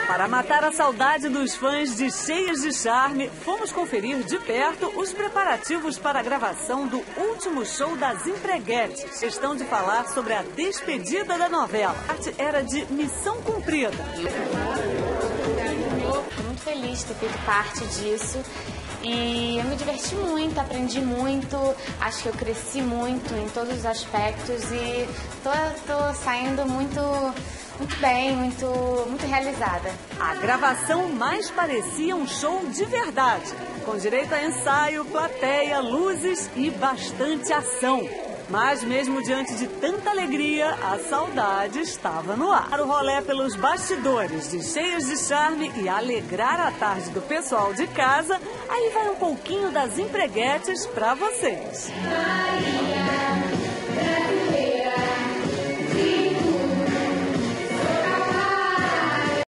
Para matar a saudade dos fãs de Cheias de Charme, fomos conferir de perto os preparativos para a gravação do último show das Empreguetes. Questão de falar sobre a despedida da novela. A arte era de missão cumprida. Estou muito feliz de ter feito parte disso. E eu me diverti muito, aprendi muito, acho que eu cresci muito em todos os aspectos e tô saindo muito bem, muito realizada. A gravação mais parecia um show de verdade, com direito a ensaio, plateia, luzes e bastante ação. Mas mesmo diante de tanta alegria, a saudade estava no ar. O rolê pelos bastidores de Cheias de Charme e alegrar a tarde do pessoal de casa, aí vai um pouquinho das Empreguetes para vocês.